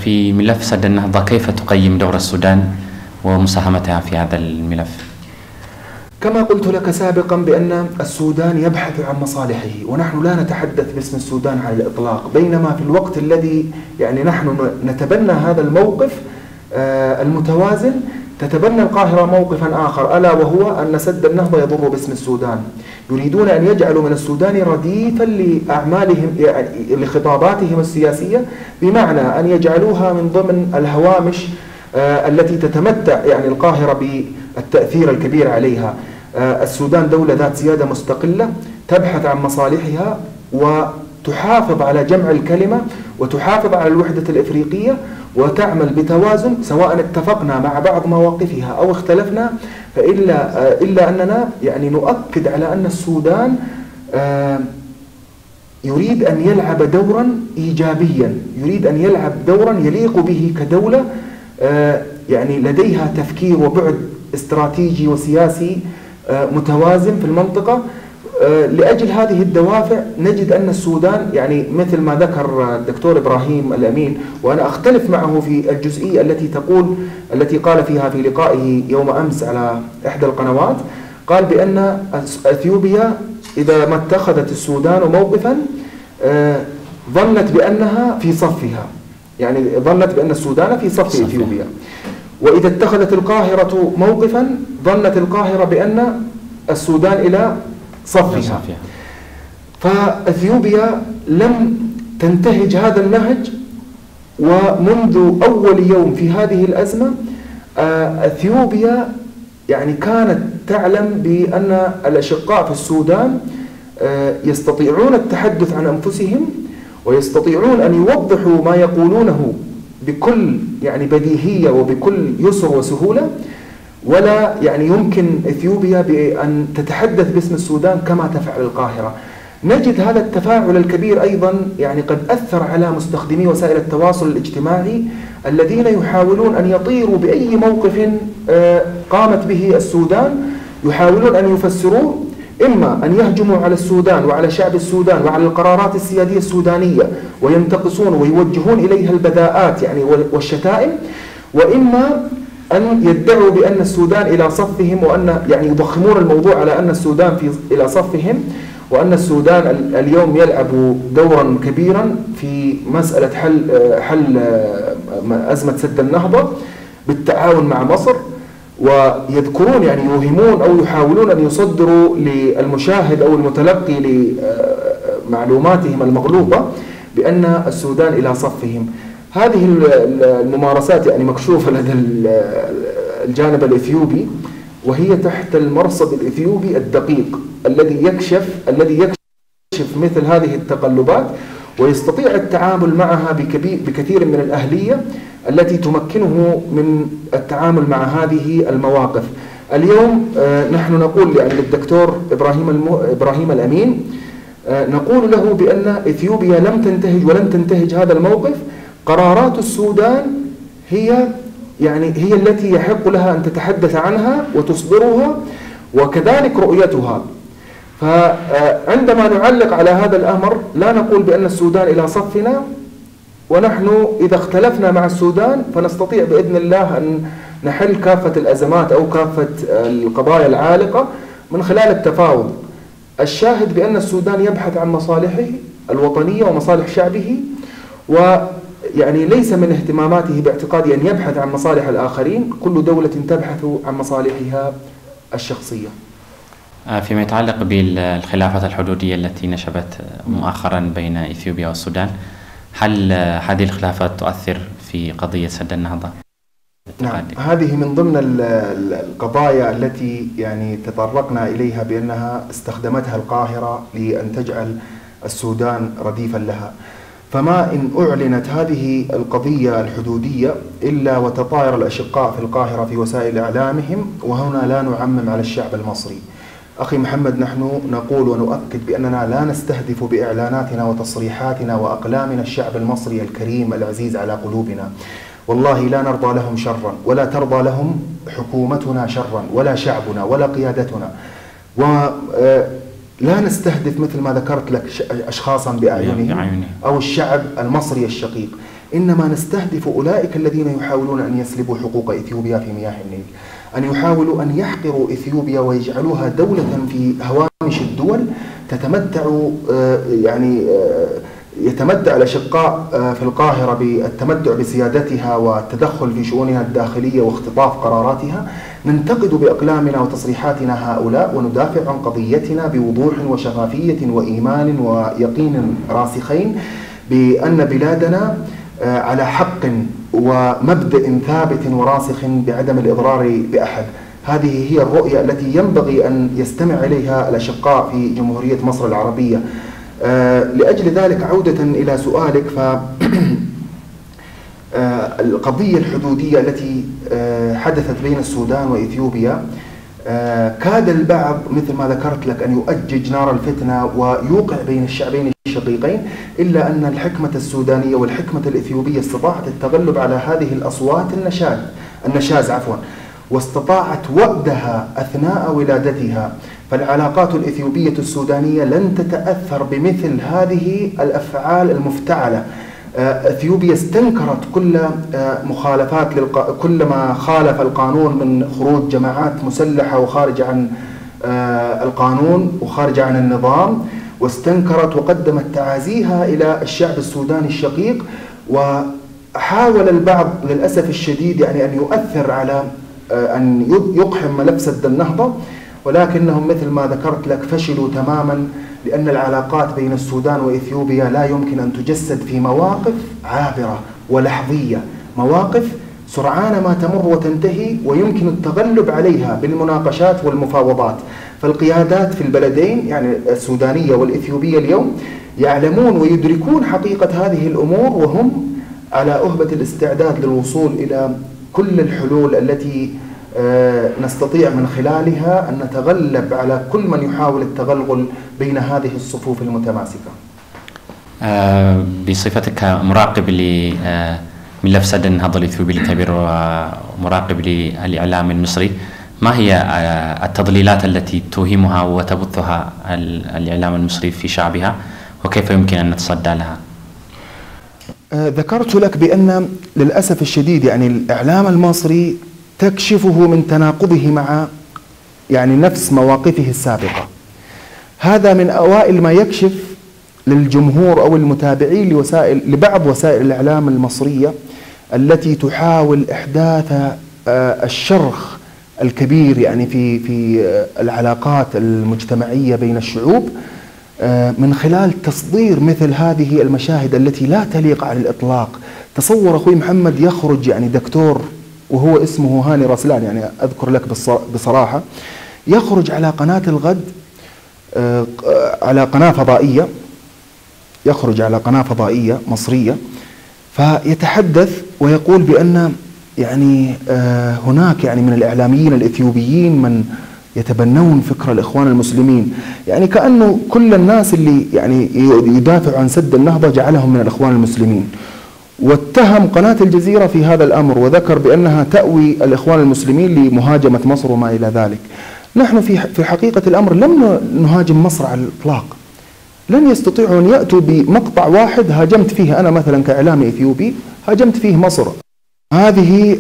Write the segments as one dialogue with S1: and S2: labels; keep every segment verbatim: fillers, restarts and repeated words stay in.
S1: في ملف سد النهضة كيف تقيم دور السودان ومساهمتها في هذا الملف؟
S2: كما قلت لك سابقا بأن السودان يبحث عن مصالحه، ونحن لا نتحدث باسم السودان على الإطلاق، بينما في الوقت الذي يعني نحن نتبنى هذا الموقف المتوازن تتبنى القاهرة موقفا آخر، ألا وهو أن سد النهضة يضر باسم السودان. يريدون أن يجعلوا من السودان رديفا لأعمالهم يعني لخطاباتهم السياسية، بمعنى أن يجعلوها من ضمن الهوامش التي تتمتع يعني القاهرة بالتأثير الكبير عليها. السودان دولة ذات سيادة مستقلة تبحث عن مصالحها وتحافظ على جمع الكلمة وتحافظ على الوحدة الإفريقية وتعمل بتوازن، سواء اتفقنا مع بعض مواقفها أو اختلفنا، فإلا إلا أننا يعني نؤكد على أن السودان يريد أن يلعب دورا إيجابيا، يريد أن يلعب دورا يليق به كدولة يعني لديها تفكير وبعد استراتيجي وسياسي متوازن في المنطقة. لأجل هذه الدوافع نجد أن السودان يعني مثل ما ذكر الدكتور إبراهيم الأمين، وأنا أختلف معه في الجزئية التي تقول التي قال فيها في لقائه يوم أمس على إحدى القنوات، قال بأن أثيوبيا إذا ما اتخذت السودان موقفا ظنت بأنها في صفها، يعني ظنت بأن السودان في صف أثيوبيا، وإذا اتخذت القاهرة موقفا ظنت القاهرة بأن السودان إلى صفها. فأثيوبيا لم تنتهج هذا النهج، ومنذ أول يوم في هذه الأزمة أثيوبيا يعني كانت تعلم بأن الأشقاء في السودان يستطيعون التحدث عن أنفسهم ويستطيعون أن يوضحوا ما يقولونه بكل يعني بديهية وبكل يسر وسهولة، ولا يعني يمكن إثيوبيا بأن تتحدث باسم السودان كما تفعل القاهرة. نجد هذا التفاعل الكبير أيضا يعني قد أثر على مستخدمي وسائل التواصل الاجتماعي الذين يحاولون أن يطيروا بأي موقف قامت به السودان، يحاولون أن يفسروه، إما أن يهجموا على السودان وعلى شعب السودان وعلى القرارات السيادية السودانية وينتقصون ويوجهون إليها البذاءات يعني والشتائم، وإما أن يدعوا بأن السودان إلى صفهم، وأن يعني يضخمون الموضوع على أن السودان في إلى صفهم، وأن السودان اليوم يلعب دورا كبيرا في مسألة حل حل أزمة سد النهضة بالتعاون مع مصر، ويذكرون يعني يوهمون أو يحاولون أن يصدروا للمشاهد أو المتلقي لمعلوماتهم المغلوطة بأن السودان إلى صفهم. هذه الممارسات يعني مكشوفة لدى الجانب الإثيوبي، وهي تحت المرصد الإثيوبي الدقيق الذي يكشف الذي يكشف مثل هذه التقلبات، ويستطيع التعامل معها بكثير من الأهلية التي تمكنه من التعامل مع هذه المواقف. اليوم نحن نقول يعني للدكتور إبراهيم إبراهيم الأمين، نقول له بأن إثيوبيا لم تنتهج ولن تنتهج هذا الموقف. قرارات السودان هي يعني هي التي يحق لها أن تتحدث عنها وتصدرها، وكذلك رؤيتها. فعندما نعلق على هذا الأمر لا نقول بأن السودان إلى صفنا، ونحن إذا اختلفنا مع السودان فنستطيع بإذن الله أن نحل كافة الأزمات أو كافة القضايا العالقة من خلال التفاوض. الشاهد بأن السودان يبحث عن مصالحه الوطنية ومصالح شعبه، ويعني ليس من اهتماماته باعتقادي أن يبحث عن مصالح الآخرين، كل دولة تبحث عن مصالحها الشخصية.
S1: فيما يتعلق بالخلافات الحدودية التي نشبت مؤخرا بين إثيوبيا والسودان، هل هذه الخلافات تؤثر في قضية سد النهضة؟
S2: نعم، هذه من ضمن القضايا التي يعني تطرقنا إليها بأنها استخدمتها القاهرة لأن تجعل السودان رديفا لها. فما إن أعلنت هذه القضية الحدودية إلا وتطاير الأشقاء في القاهرة في وسائل إعلامهم، وهنا لا نعمم على الشعب المصري. أخي محمد، نحن نقول ونؤكد بأننا لا نستهدف بإعلاناتنا وتصريحاتنا وأقلامنا الشعب المصري الكريم العزيز على قلوبنا. والله لا نرضى لهم شرا، ولا ترضى لهم حكومتنا شرا، ولا شعبنا ولا قيادتنا، ولا نستهدف مثل ما ذكرت لك أشخاصا بأعينهم أو الشعب المصري الشقيق. إنما نستهدف أولئك الذين يحاولون أن يسلبوا حقوق إثيوبيا في مياه النيل، أن يحاولوا أن يحقروا إثيوبيا ويجعلوها دولة في هوامش الدول تتمتع يعني يتمتع الأشقاء في القاهرة بالتمتع بسيادتها والتدخل في شؤونها الداخلية واختطاف قراراتها. ننتقد بأقلامنا وتصريحاتنا هؤلاء وندافع عن قضيتنا بوضوح وشفافية وإيمان ويقين راسخين بأن بلادنا على حق ومبدأ ثابت وراسخ بعدم الإضرار بأحد. هذه هي الرؤية التي ينبغي أن يستمع إليها الأشقاء في جمهورية مصر العربية. لأجل ذلك عودة إلى سؤالك، ف القضية الحدودية التي حدثت بين السودان وإثيوبيا كاد البعض مثل ما ذكرت لك أن يؤجج نار الفتنة ويوقع بين الشعبين الشقيقين، إلا أن الحكمة السودانية والحكمة الإثيوبية استطاعت التغلب على هذه الأصوات النشاز النشاز عفوا واستطاعت وأدها أثناء ولادتها. فالعلاقات الإثيوبية السودانية لن تتأثر بمثل هذه الأفعال المفتعلة. اثيوبيا استنكرت كل مخالفات للق... كل ما خالف القانون من خروج جماعات مسلحة وخارج عن القانون وخارج عن النظام، واستنكرت وقدمت تعازيها إلى الشعب السوداني الشقيق. وحاول البعض للأسف الشديد يعني أن يؤثر على أن يقحم ملف سد النهضة، ولكنهم مثل ما ذكرت لك فشلوا تماما، لأن العلاقات بين السودان وإثيوبيا لا يمكن أن تجسد في مواقف عابرة ولحظية، مواقف سرعان ما تمر وتنتهي ويمكن التغلب عليها بالمناقشات والمفاوضات. فالقيادات في البلدين يعني السودانية والإثيوبية اليوم يعلمون ويدركون حقيقة هذه الأمور، وهم على أهبة الاستعداد للوصول إلى كل الحلول التي نستطيع من خلالها أن نتغلب على كل من يحاول التغلغل بين هذه الصفوف المتماسكة.
S1: بصفتك مراقب لملف سد النهضة الإثيوبي الكبير ومراقب للإعلام المصري، ما هي التضليلات التي توهمها وتبثها الإعلام المصري في شعبها، وكيف يمكن أن نتصدى لها؟
S2: ذكرت لك بأن للأسف الشديد يعني الإعلام المصري تكشفه من تناقضه مع يعني نفس مواقفه السابقة. هذا من أوائل ما يكشف للجمهور أو المتابعين لوسائل لبعض وسائل الإعلام المصرية التي تحاول إحداث الشرخ الكبير يعني في في العلاقات المجتمعية بين الشعوب من خلال تصدير مثل هذه المشاهد التي لا تليق على الإطلاق. تصور أخوي محمد يخرج يعني دكتور وهو اسمه هاني رسلان، يعني أذكر لك بصراحة، يخرج على قناة الغد على قناة فضائية يخرج على قناة فضائية مصرية فيتحدث ويقول بأن يعني هناك يعني من الإعلاميين الإثيوبيين من يتبنون فكر الإخوان المسلمين، يعني كأنه كل الناس اللي يعني يدافعوا عن سد النهضة جعلهم من الإخوان المسلمين، واتهم قناة الجزيرة في هذا الأمر وذكر بأنها تأوي الإخوان المسلمين لمهاجمة مصر وما إلى ذلك. نحن في في حقيقة الأمر لم نهاجم مصر على الإطلاق، لن يستطيعوا أن يأتوا بمقطع واحد هاجمت فيه أنا مثلا كإعلامي إثيوبي هاجمت فيه مصر. هذه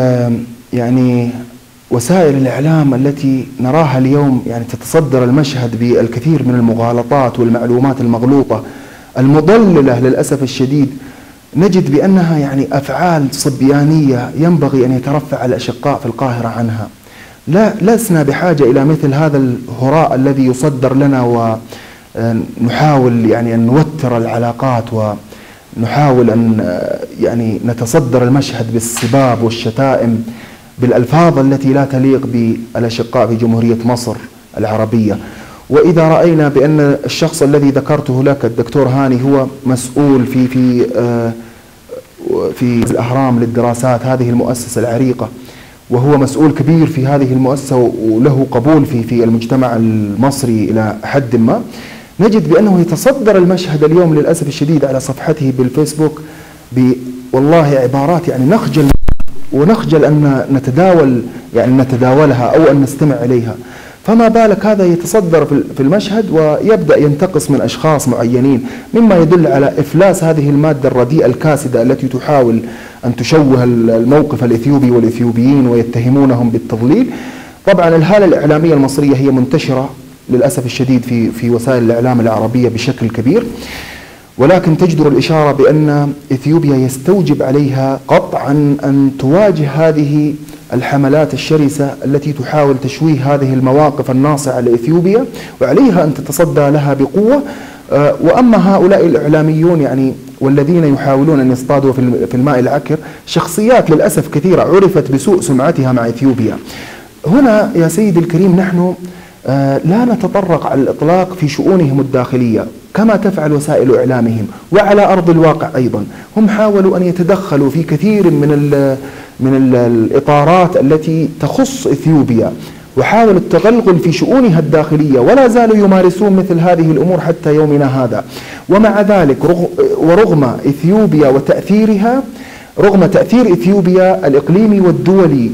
S2: يعني وسائل الإعلام التي نراها اليوم يعني تتصدر المشهد بالكثير من المغالطات والمعلومات المغلوطة المضللة للأسف الشديد، نجد بأنها يعني أفعال صبيانية ينبغي أن يترفع الأشقاء في القاهرة عنها. لا لسنا بحاجة إلى مثل هذا الهراء الذي يصدر لنا، ونحاول يعني أن نوتر العلاقات ونحاول أن يعني نتصدر المشهد بالسباب والشتائم بالألفاظ التي لا تليق بالأشقاء في جمهورية مصر العربية. وإذا رأينا بأن الشخص الذي ذكرته لك الدكتور هاني هو مسؤول في في في الأهرام للدراسات، هذه المؤسسة العريقة، وهو مسؤول كبير في هذه المؤسسة وله قبول في في المجتمع المصري إلى حد ما، نجد بأنه يتصدر المشهد اليوم للأسف الشديد على صفحته بالفيسبوك والله عبارات يعني نخجل ونخجل أن نتداول يعني نتداولها أو أن نستمع إليها. فما بالك هذا يتصدر في المشهد ويبدأ ينتقص من أشخاص معينين، مما يدل على إفلاس هذه المادة الرديئة الكاسدة التي تحاول أن تشوه الموقف الإثيوبي والإثيوبيين ويتهمونهم بالتضليل. طبعا الهالة الإعلامية المصرية هي منتشرة للأسف الشديد في في وسائل الإعلام العربية بشكل كبير، ولكن تجدر الإشارة بأن إثيوبيا يستوجب عليها قطعا أن تواجه هذه الحملات الشرسة التي تحاول تشويه هذه المواقف الناصعة لإثيوبيا، وعليها أن تتصدى لها بقوة. وأما هؤلاء الإعلاميون يعني والذين يحاولون أن يصطادوا في الماء العكر، شخصيات للأسف كثيرة عرفت بسوء سمعتها مع إثيوبيا. هنا يا سيدي الكريم نحن لا نتطرق على الإطلاق في شؤونهم الداخلية كما تفعل وسائل إعلامهم، وعلى أرض الواقع أيضا هم حاولوا أن يتدخلوا في كثير من ال من ال الإطارات التي تخص إثيوبيا، وحاولوا التغلغل في شؤونها الداخلية، ولا زالوا يمارسون مثل هذه الأمور حتى يومنا هذا. ومع ذلك ورغم إثيوبيا وتأثيرها، رغم تأثير إثيوبيا الإقليمي والدولي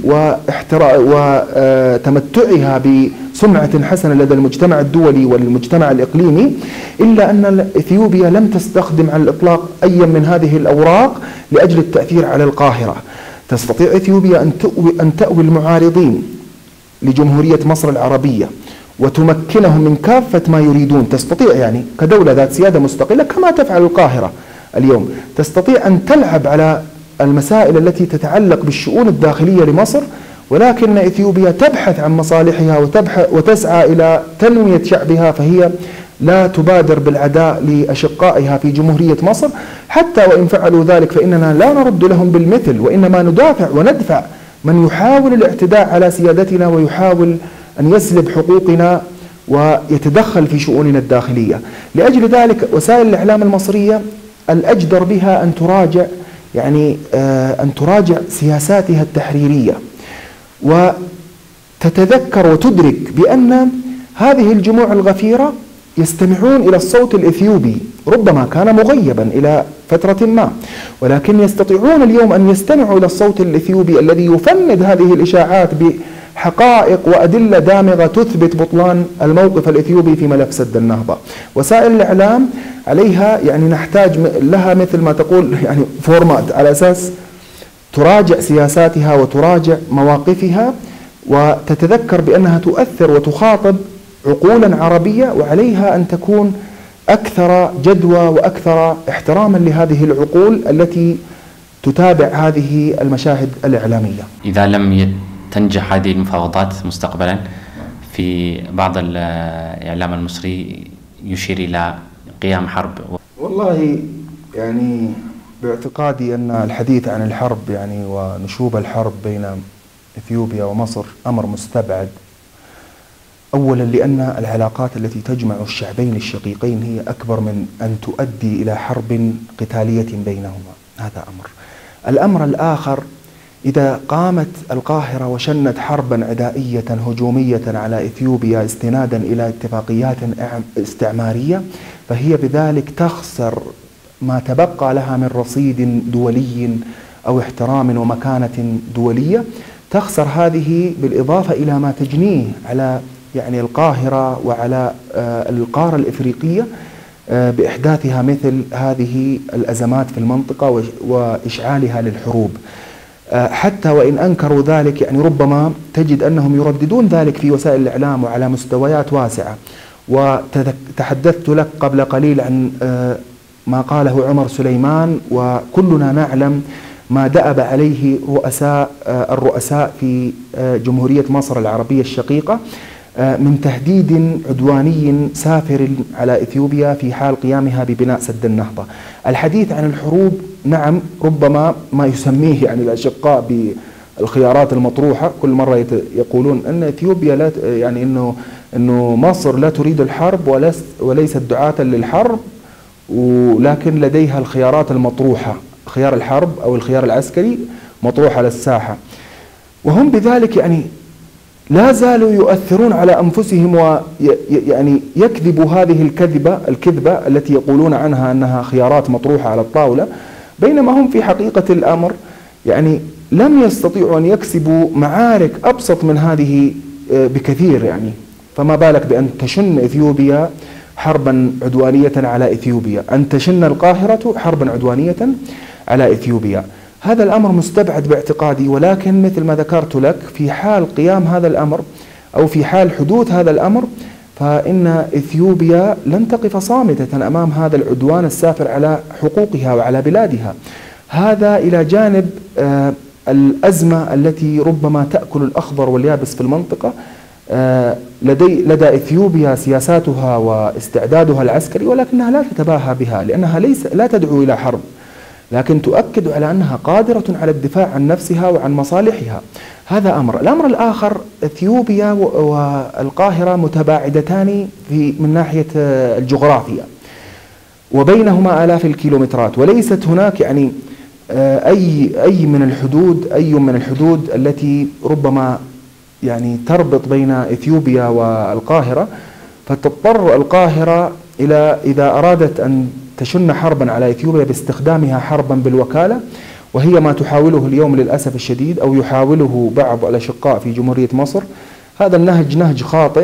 S2: وتمتعها بسمعة حسنة لدى المجتمع الدولي والمجتمع الإقليمي، إلا أن إثيوبيا لم تستخدم على الإطلاق أي من هذه الأوراق لأجل التأثير على القاهرة. تستطيع إثيوبيا أن تأوي, أن تأوي المعارضين لجمهورية مصر العربية وتمكنهم من كافة ما يريدون، تستطيع يعني كدولة ذات سيادة مستقلة كما تفعل القاهرة اليوم، تستطيع أن تلعب على المسائل التي تتعلق بالشؤون الداخلية لمصر، ولكن إثيوبيا تبحث عن مصالحها وتبحث وتسعى إلى تنمية شعبها، فهي لا تبادر بالعداء لأشقائها في جمهورية مصر. حتى وإن فعلوا ذلك فإننا لا نرد لهم بالمثل، وإنما ندافع وندفع من يحاول الاعتداء على سيادتنا ويحاول أن يسلب حقوقنا ويتدخل في شؤوننا الداخلية. لأجل ذلك وسائل الإعلام المصرية الأجدر بها أن تراجع يعني آه أن تراجع سياساتها التحريرية، وتتذكر وتدرك بأن هذه الجموع الغفيرة يستمعون إلى الصوت الإثيوبي، ربما كان مغيبا إلى فترة ما، ولكن يستطيعون اليوم أن يستمعوا إلى الصوت الإثيوبي الذي يفند هذه الإشاعات بحقائق وأدلة دامغة تثبت بطلان الموقف الإثيوبي في ملف سد النهضة. وسائل الإعلام عليها يعني نحتاج لها مثل ما تقول يعني فورمات، على أساس تراجع سياساتها وتراجع مواقفها وتتذكر بأنها تؤثر وتخاطب عقولا عربية، وعليها أن تكون أكثر جدوى وأكثر احتراما لهذه العقول التي تتابع هذه المشاهد الإعلامية.
S1: إذا لم تنجح هذه المفاوضات مستقبلا، في بعض الإعلام المصري يشير إلى قيام حرب.
S2: والله يعني باعتقادي أن الحديث عن الحرب يعني ونشوب الحرب بين إثيوبيا ومصر أمر مستبعد، أولا لأن العلاقات التي تجمع الشعبين الشقيقين هي أكبر من أن تؤدي إلى حرب قتالية بينهما، هذا أمر. الأمر الآخر، إذا قامت القاهرة وشنت حربا عدائية هجومية على إثيوبيا استنادا إلى اتفاقيات استعمارية، فهي بذلك تخسر ما تبقى لها من رصيد دولي أو احترام ومكانة دولية، تخسر هذه بالإضافة إلى ما تجنيه على يعني القاهرة وعلى القارة الإفريقية بإحداثها مثل هذه الأزمات في المنطقة وإشعالها للحروب. حتى وإن أنكروا ذلك يعني ربما تجد أنهم يرددون ذلك في وسائل الإعلام وعلى مستويات واسعة. وتحدثت لك قبل قليل عن ما قاله عمر سليمان، وكلنا نعلم ما دأب عليه رؤساء الرؤساء في جمهورية مصر العربية الشقيقة من تهديد عدواني سافر على إثيوبيا في حال قيامها ببناء سد النهضة. الحديث عن الحروب نعم ربما ما يسميه يعني الأشقاء بالخيارات المطروحة، كل مرة يقولون أن إثيوبيا لا يعني أنه أنه مصر لا تريد الحرب وليست دعاة للحرب، ولكن لديها الخيارات المطروحة، خيار الحرب أو الخيار العسكري مطروح على الساحة، وهم بذلك يعني لا زالوا يؤثرون على أنفسهم ويعني يكذبوا هذه الكذبة الكذبة التي يقولون عنها أنها خيارات مطروحة على الطاولة، بينما هم في حقيقة الأمر يعني لم يستطيعوا أن يكسبوا معارك أبسط من هذه بكثير. يعني فما بالك بأن تشن إثيوبيا حربا عدوانية على إثيوبيا، أن تشن القاهرة حربا عدوانية على إثيوبيا. هذا الأمر مستبعد باعتقادي، ولكن مثل ما ذكرت لك في حال قيام هذا الأمر أو في حال حدوث هذا الأمر فإن إثيوبيا لن تقف صامتة أمام هذا العدوان السافر على حقوقها وعلى بلادها. هذا إلى جانب آه الأزمة التي ربما تأكل الأخضر واليابس في المنطقة. آه لدي لدى إثيوبيا سياساتها واستعدادها العسكري، ولكنها لا تتباهى بها لأنها ليس لا تدعو إلى حرب، لكن تؤكد على أنها قادرة على الدفاع عن نفسها وعن مصالحها. هذا أمر. الأمر الآخر، إثيوبيا والقاهرة متباعدتان في من ناحية الجغرافيا، وبينهما آلاف الكيلومترات، وليست هناك يعني أي أي من الحدود أي من الحدود التي ربما يعني تربط بين إثيوبيا والقاهرة، فتضطر القاهرة إلى إذا أرادت أن تشن حربا على إثيوبيا باستخدامها حربا بالوكالة، وهي ما تحاوله اليوم للأسف الشديد أو يحاوله بعض الأشقاء في جمهورية مصر. هذا النهج نهج خاطئ،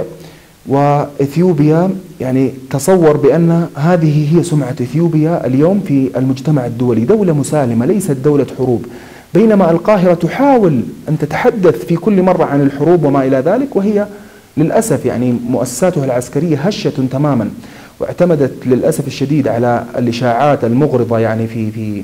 S2: وإثيوبيا يعني تصور بأن هذه هي سمعة إثيوبيا اليوم في المجتمع الدولي، دولة مسالمة ليست دولة حروب، بينما القاهرة تحاول أن تتحدث في كل مرة عن الحروب وما إلى ذلك، وهي للأسف يعني مؤسساتها العسكرية هشة تماما، واعتمدت للأسف الشديد على الإشاعات المغرضة يعني في في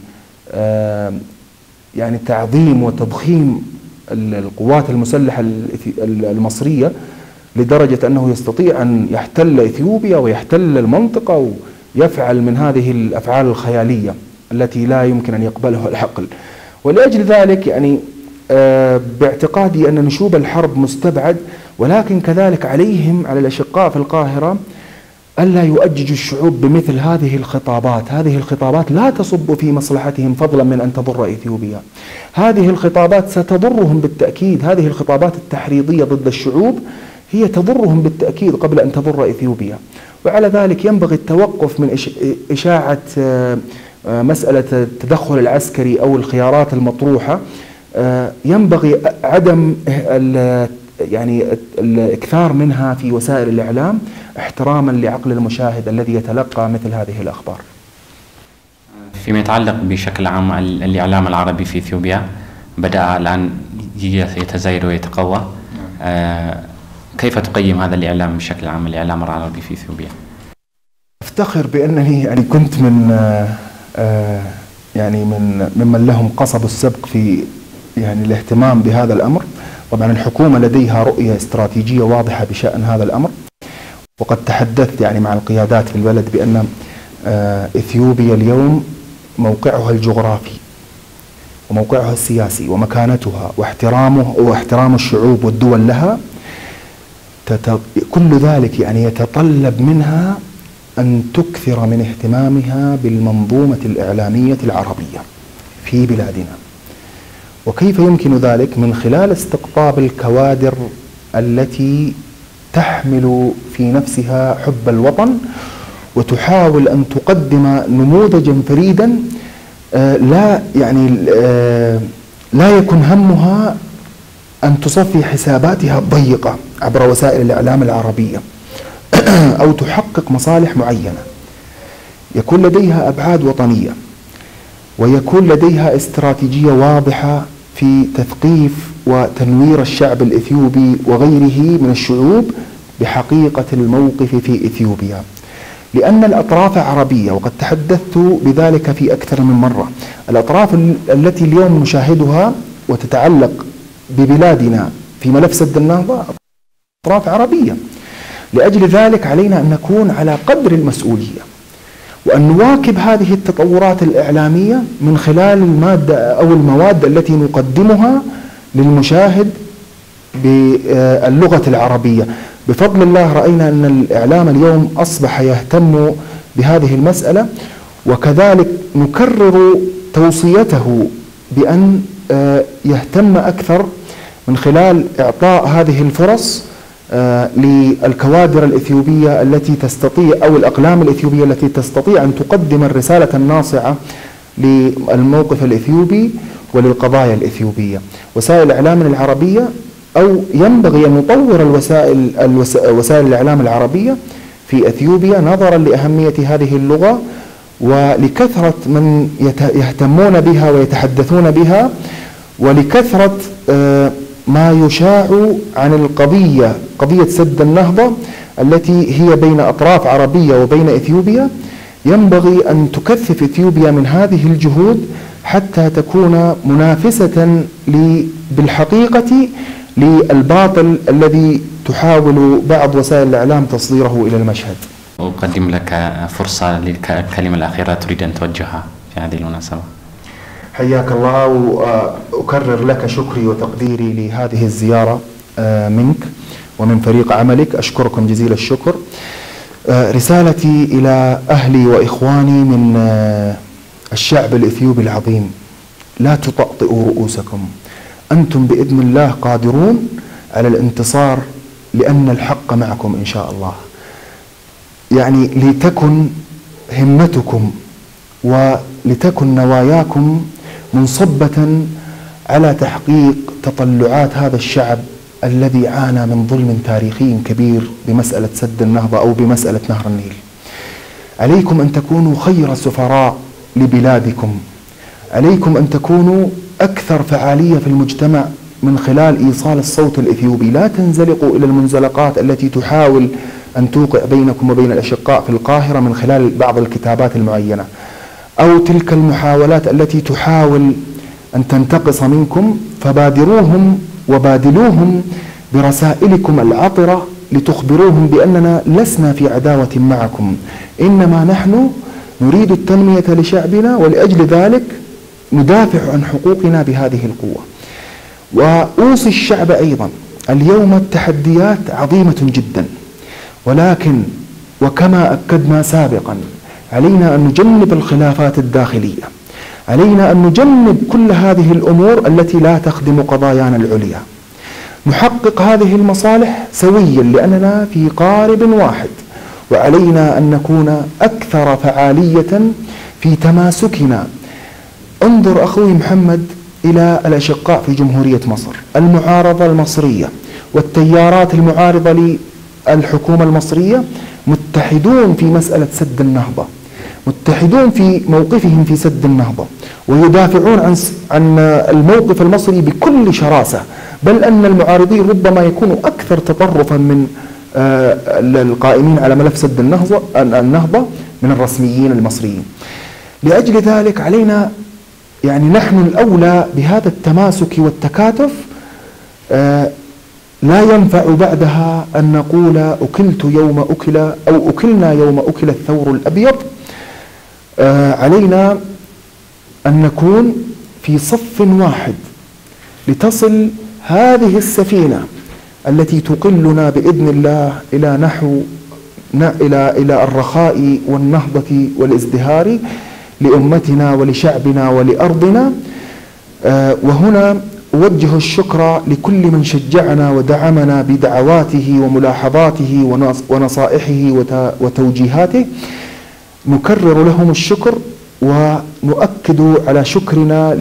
S2: آه يعني تعظيم وتضخيم القوات المسلحة المصرية، لدرجة أنه يستطيع أن يحتل إثيوبيا ويحتل المنطقة ويفعل من هذه الأفعال الخيالية التي لا يمكن أن يقبلها العقل. ولأجل ذلك يعني آه باعتقادي أن نشوب الحرب مستبعد، ولكن كذلك عليهم على الأشقاء في القاهرة ألا يؤججوا الشعوب بمثل هذه الخطابات. هذه الخطابات لا تصب في مصلحتهم فضلا من أن تضر إثيوبيا. هذه الخطابات ستضرهم بالتأكيد، هذه الخطابات التحريضية ضد الشعوب هي تضرهم بالتأكيد قبل أن تضر إثيوبيا. وعلى ذلك ينبغي التوقف من إشاعة مسألة التدخل العسكري أو الخيارات المطروحة. ينبغي عدم يعني الإكثار منها في وسائل الإعلام احتراما لعقل المشاهد الذي يتلقى مثل هذه الأخبار.
S1: فيما يتعلق بشكل عام الإعلام العربي في إثيوبيا بدأ الآن يتزايد ويتقوى. كيف تقيم هذا الإعلام بشكل عام، الإعلام العربي في إثيوبيا؟
S2: أفتخر بأنني يعني كنت من يعني من ممن لهم قصب السبق في يعني الاهتمام بهذا الأمر. طبعا الحكومة لديها رؤية استراتيجية واضحة بشأن هذا الأمر، وقد تحدثت يعني مع القيادات في البلد بأن إثيوبيا اليوم موقعها الجغرافي وموقعها السياسي ومكانتها واحترامه واحترام الشعوب والدول لها، كل ذلك يعني يتطلب منها أن تكثر من اهتمامها بالمنظومة الإعلامية العربية في بلادنا. وكيف يمكن ذلك؟ من خلال استقطاب الكوادر التي تحمل في نفسها حب الوطن وتحاول أن تقدم نموذجا فريدا لا يعني لا يكن همها أن تصفي حساباتها الضيقة عبر وسائل الإعلام العربية أو تحقق مصالح معينة. يكون لديها أبعاد وطنية، ويكون لديها استراتيجية واضحة في تثقيف وتنوير الشعب الإثيوبي وغيره من الشعوب بحقيقة الموقف في إثيوبيا، لأن الأطراف عربية، وقد تحدثت بذلك في أكثر من مرة. الأطراف التي اليوم نشاهدها وتتعلق ببلادنا في ملف سد النهضة أطراف عربية. لأجل ذلك علينا أن نكون على قدر المسؤولية، وأن نواكب هذه التطورات الإعلامية من خلال المادة أو المواد التي نقدمها للمشاهد باللغة العربية. بفضل الله رأينا أن الإعلام اليوم أصبح يهتم بهذه المسألة، وكذلك نكرر توصيته بأن يهتم أكثر من خلال إعطاء هذه الفرص للكوادر الإثيوبية التي تستطيع أو الأقلام الإثيوبية التي تستطيع أن تقدم الرسالة الناصعة للموقف الإثيوبي وللقضايا الإثيوبية. وسائل الإعلام العربية أو ينبغي أن نطور الوسائل وسائل الإعلام العربية في أثيوبيا نظرا لأهمية هذه اللغة ولكثرة من يهتمون بها ويتحدثون بها، ولكثرة ما يشاع عن القضية قضية سد النهضة التي هي بين أطراف عربية وبين إثيوبيا. ينبغي أن تكثف إثيوبيا من هذه الجهود حتى تكون منافسة بالحقيقة للباطل الذي تحاول بعض وسائل الإعلام تصديره إلى المشهد.
S1: أقدم لك فرصة للكلمة الأخيرة تريد أن توجهها في هذه المناسبة.
S2: حياك الله، وأكرر لك شكري وتقديري لهذه الزيارة منك ومن فريق عملك، أشكركم جزيل الشكر. رسالتي إلى أهلي وإخواني من الشعب الإثيوبي العظيم: لا تطأطئوا رؤوسكم، أنتم بإذن الله قادرون على الانتصار لأن الحق معكم إن شاء الله. يعني لتكن همتكم ولتكن نواياكم منصبة على تحقيق تطلعات هذا الشعب الذي عانى من ظلم تاريخي كبير بمسألة سد النهضة أو بمسألة نهر النيل. عليكم أن تكونوا خير سفراء لبلادكم، عليكم أن تكونوا أكثر فعالية في المجتمع من خلال إيصال الصوت الإثيوبي. لا تنزلقوا إلى المنزلقات التي تحاول أن توقع بينكم وبين الأشقاء في القاهرة من خلال بعض الكتابات المعينة، أو تلك المحاولات التي تحاول أن تنتقص منكم. فبادروهم وبادلوهم برسائلكم العطرة لتخبروهم بأننا لسنا في عداوة معكم، إنما نحن نريد التنمية لشعبنا، ولأجل ذلك ندافع عن حقوقنا بهذه القوة. وأوصي الشعب أيضا: اليوم التحديات عظيمة جدا، ولكن وكما أكدنا سابقا علينا أن نجنب الخلافات الداخلية، علينا أن نجنب كل هذه الأمور التي لا تخدم قضايانا العليا، نحقق هذه المصالح سويا لأننا في قارب واحد، وعلينا أن نكون أكثر فعالية في تماسكنا. انظر أخوي محمد إلى الأشقاء في جمهورية مصر، المعارضة المصرية والتيارات المعارضة للحكومة المصرية متحدون في مسألة سد النهضة، متحدون في موقفهم في سد النهضة، ويدافعون عن عن الموقف المصري بكل شراسة، بل أن المعارضين ربما يكونوا أكثر تطرفا من القائمين على ملف سد النهضة النهضة من الرسميين المصريين. لأجل ذلك علينا يعني نحن الأولى بهذا التماسك والتكاتف. لا ينفع بعدها أن نقول أكلت يوم أكل أو أكلنا يوم أكل الثور الأبيض. علينا أن نكون في صف واحد لتصل هذه السفينة التي تقلنا بإذن الله إلى نحو إلى إلى الرخاء والنهضة والازدهار لأمتنا ولشعبنا ولأرضنا. وهنا أوجه الشكر لكل من شجعنا ودعمنا بدعواته وملاحظاته ونصائحه وتوجيهاته، نكرر لهم الشكر ونؤكد على شكرنا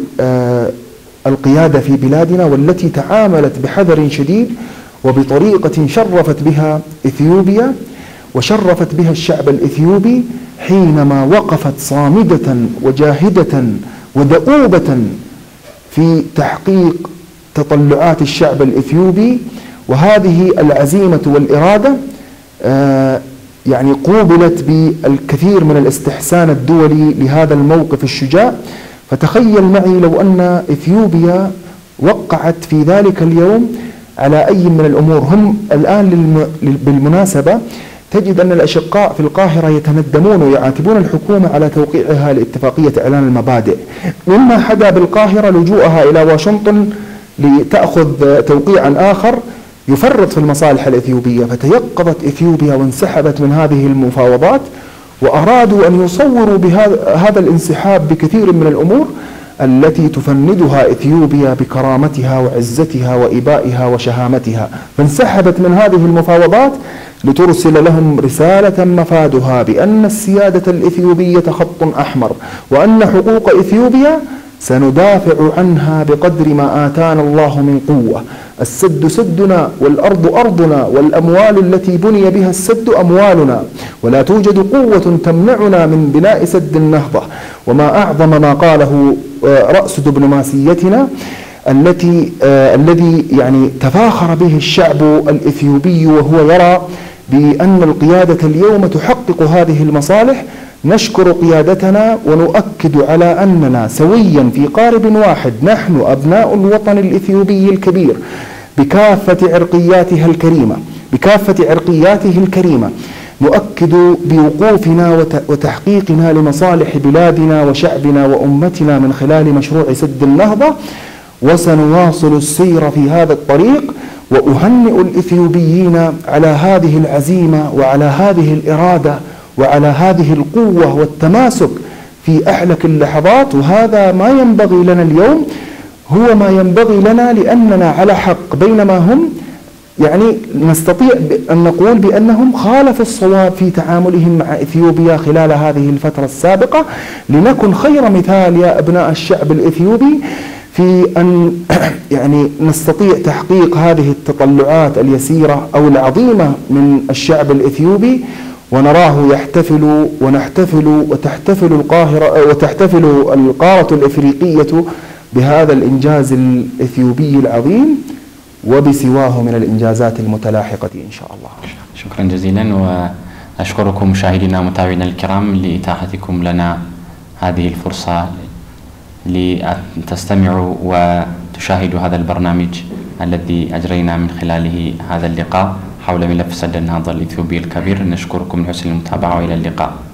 S2: للقيادة في بلادنا، والتي تعاملت بحذر شديد وبطريقة شرفت بها إثيوبيا وشرفت بها الشعب الإثيوبي حينما وقفت صامدة وجاهدة ودؤوبة في تحقيق تطلعات الشعب الإثيوبي. وهذه العزيمة والإرادة آه يعني قوبلت بالكثير من الاستحسان الدولي لهذا الموقف الشجاع. فتخيل معي لو أن إثيوبيا وقعت في ذلك اليوم على أي من الأمور. هم الآن بالمناسبة تجد أن الأشقاء في القاهرة يتندمون ويعاتبون الحكومة على توقيعها لاتفاقية إعلان المبادئ، مما حدا بالقاهرة لجوءها إلى واشنطن لتأخذ توقيعا آخر يفرط في المصالح الإثيوبية. فتيقظت إثيوبيا وانسحبت من هذه المفاوضات، وأرادوا أن يصوروا بهذا الانسحاب بكثير من الأمور التي تفندها إثيوبيا بكرامتها وعزتها وإبائها وشهامتها، فانسحبت من هذه المفاوضات لترسل لهم رسالة مفادها بأن السيادة الإثيوبية خط أحمر، وأن حقوق إثيوبيا سندافع عنها بقدر ما آتانا الله من قوة. السد سدنا والأرض أرضنا والأموال التي بني بها السد أموالنا، ولا توجد قوة تمنعنا من بناء سد النهضة. وما أعظم ما قاله رأس دبلوماسيتنا التي آه الذي يعني تفاخر به الشعب الإثيوبي، وهو يرى بأن القيادة اليوم تحقق هذه المصالح. نشكر قيادتنا ونؤكد على أننا سويا في قارب واحد، نحن أبناء الوطن الإثيوبي الكبير بكافة عرقياتها الكريمة بكافة عرقياته الكريمة نؤكد بوقوفنا وتحقيقنا لمصالح بلادنا وشعبنا وأمتنا من خلال مشروع سد النهضة، وسنواصل السير في هذا الطريق. وأهنئ الإثيوبيين على هذه العزيمة وعلى هذه الإرادة وعلى هذه القوة والتماسك في أحلك اللحظات. وهذا ما ينبغي لنا اليوم، هو ما ينبغي لنا لأننا على حق، بينما هم يعني نستطيع أن نقول بأنهم خالفوا الصواب في تعاملهم مع إثيوبيا خلال هذه الفترة السابقة. لنكن خير مثال يا أبناء الشعب الإثيوبي في أن يعني نستطيع تحقيق هذه التطلعات اليسيرة أو العظيمة من الشعب الإثيوبي، ونراه يحتفل ونحتفل وتحتفل القاهرة وتحتفل القارة الإفريقية بهذا الإنجاز الإثيوبي العظيم وبسواه من الإنجازات المتلاحقة إن شاء الله.
S1: شكرا جزيلا، وأشكركم مشاهدينا ومتابعينا الكرام لإتاحتكم لنا هذه الفرصة لتستمعوا وتشاهدوا هذا البرنامج الذي أجرينا من خلاله هذا اللقاء حول ملف سد النهضة الإثيوبي الكبير. نشكركم لحسن المتابعة وإلى اللقاء.